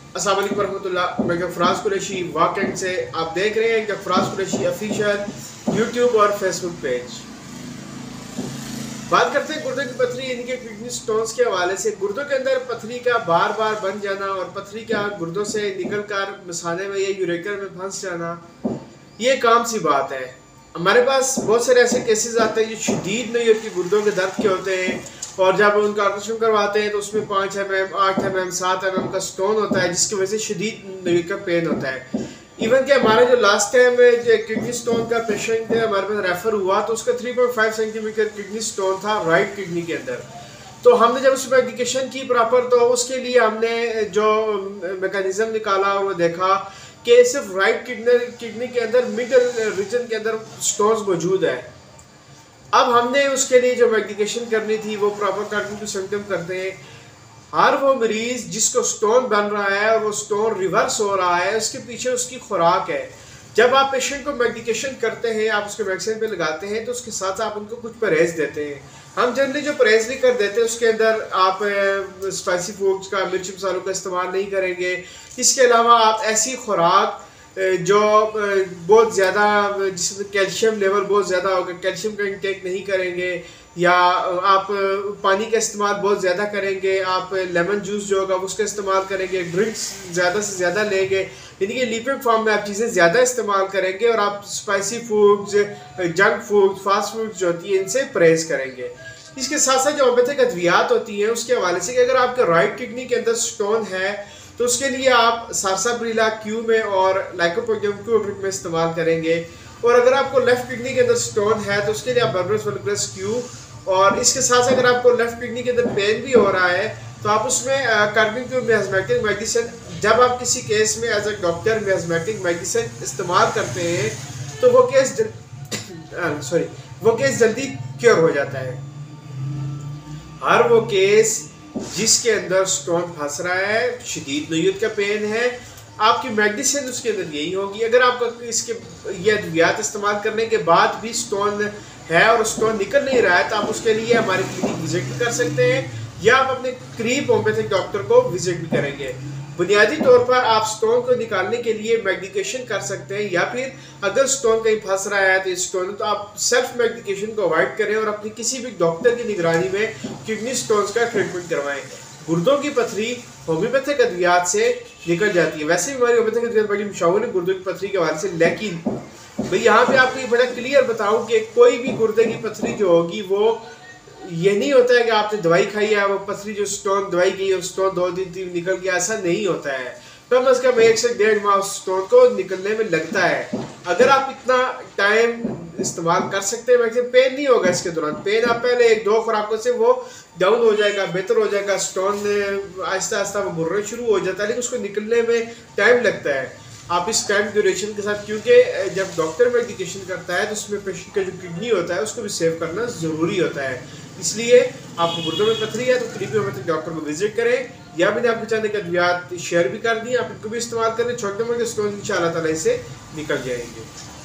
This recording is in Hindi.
अस्सलाम वालेकुम वरहमतुल्लाह। मैं गफराज कुरैशी वाकई से आप देख रहे हैं गफराज कुरैशी ऑफिशियल यूट्यूब और फेसबुक पेज। बात करते हैं गुर्दे की पथरी यानी कि किडनी स्टोन्स के हवाले से। गुर्दों के अंदर पथरी का बार बार बन जाना और पथरी का गुर्दों से निकल कर मसाने में या यूरेटर में फंस जाना, ये काम सी बात है। हमारे पास बहुत सारे ऐसे केसेस आते हैं जो शदीद नोयत के गुर्दों के दर्द के होते हैं और जब उनका ऑपरेशन करवाते हैं तो उसमें 5 mm, 8 mm, 7 mm का स्टोन होता है जिसकी वजह से शदीद नोयत का पेन होता है। इवन कि हमारे जो लास्ट टाइम जो किडनी स्टोन का पेशेंट हमारे पास रेफर हुआ तो उसका 3.5 सेंटीमीटर किडनी स्टोन था राइट किडनी के अंदर। तो हमने जब उसमें मेडिकेशन की प्रॉपर तो उसके लिए हमने जो मैकेनिज्म निकाला वो देखा कि सिर्फ राइट किडनी के अंदर मिडल रीजन के अंदर स्टोन्स मौजूद है। अब हमने उसके लिए जो मेडिकेशन करनी थी वो प्रॉपर कार्डिंग टू सिम्टम करते हैं। हर वो मरीज जिसको स्टोन बन रहा है और वो स्टोन रिवर्स हो रहा है उसके पीछे उसकी खुराक है। जब आप पेशेंट को मेडिकेशन करते हैं, आप उसके वैक्सीन पे लगाते हैं तो उसके साथ आप उनको कुछ परहेज देते हैं। हम जनरली जो परहेज भी कर देते हैं उसके अंदर आप स्पाइसी फूड्स का, मिर्च मसालों का इस्तेमाल नहीं करेंगे। इसके अलावा आप ऐसी खुराक जो बहुत ज़्यादा जिसमें कैल्शियम लेवल बहुत ज़्यादा होगा, कैल्शियम का इंटेक नहीं करेंगे, या आप पानी का इस्तेमाल बहुत ज़्यादा करेंगे, आप लेमन जूस जो होगा उसका इस्तेमाल करेंगे, ड्रिंक्स ज़्यादा से ज़्यादा लेंगे, यानी कि लिक्विड फॉर्म में आप चीज़ें ज़्यादा इस्तेमाल करेंगे और आप spicy foods, junk food, fast foods जो होती है इनसे परहेज करेंगे। इसके साथ साथ जो होम्योपैथिक अद्वियात होती हैं उसके हवाले से कि अगर आपके राइट किडनी के अंदर स्टोन है तो उसके लिए आप सारसाप्रिला क्यू में और लाइकोपोडियम क्यूब्रिक में इस्तेमाल करेंगे। और अगर आपको लेफ्ट किडनी के अंदर स्टोन है तो उसके लिए आप बर्बरस वल्गरस क्यू, और इसके साथ साथ अगर आपको लेफ्ट किडनी के अंदर पेन भी हो रहा है तो आप उसमें कार्बिन क्यू मियाज़मेटिक मेडिसिन, जब आप किसी केस में as a doctor miasmatic medicine इस्तेमाल करते हैं तो वो केस जल्दी क्योर हो जाता है। हर वो केस जिसके अंदर स्टोन फंस रहा है, शदीद नोयत का पेन है, आपकी मेडिसिन उसके अंदर यही होगी। अगर आपका इसके ये अद्वियात इस्तेमाल करने के बाद भी स्टोन है और स्टोन निकल नहीं रहा है तो आप उसके लिए हमारे क्लिनिक विजिट भी कर सकते हैं या आप अपने करीब होम्योपैथिक डॉक्टर को विजिट भी करेंगे। बुनियादी तौर पर आप स्टोन को निकालने के लिए मेडिकेशन कर सकते हैं, या फिर अगर स्टोन कहीं फंस रहा है तो स्टोन तो आप सेल्फ मेडिकेशन को अवॉइड करें और अपनी किसी भी डॉक्टर की निगरानी में किडनी स्टोन्स का ट्रीटमेंट करवाएं। गुर्दों की पथरी होम्योपैथिक अद्वियात से निकल जाती है। वैसे भी हमारी होम्योपैथिक अद्वियात बड़ी मशहूर है गुर्दों की पथरी के हवाले से, लेकिन भाई यहाँ पे आपको ये बड़ा क्लियर बताऊं कि कोई भी गुर्दे की पथरी जो होगी वो ये नहीं होता है कि आपने दवाई खाई है वो पथरी जो स्टोन दवाई की और स्टोन 2 दिन 3 निकल गया, ऐसा नहीं होता है। कम अज कम 1 से 1.5 माह स्टोन को निकलने में लगता है। अगर आप इतना टाइम इस्तेमाल कर सकते हैं वैसे पेन नहीं होगा इसके दौरान। पेन आप पहले 1-2 खुराकों से वो डाउन हो जाएगा, बेहतर हो जाएगा, स्टोन आहिस्ता आहिस्ता वो बुरना शुरू हो जाता है, लेकिन उसको निकलने में टाइम लगता है। आप इस टाइम ड्यूरेशन के साथ, क्योंकि जब डॉक्टर मेडिकेशन करता है तो उसमें पेशेंट का जो किडनी होता है उसको भी सेव करना ज़रूरी होता है। इसलिए आपको गुर्दों में पथरी है तो करीबी होम्योपैथिक डॉक्टर को विजिट करें, या मैंने आपको चाहने के अद्वियात शेयर भी कर दी, आप इनको भी इस्तेमाल करें। छोटे मोटे स्टोन इंशाअल्लाह ताला इससे निकल जाएंगे।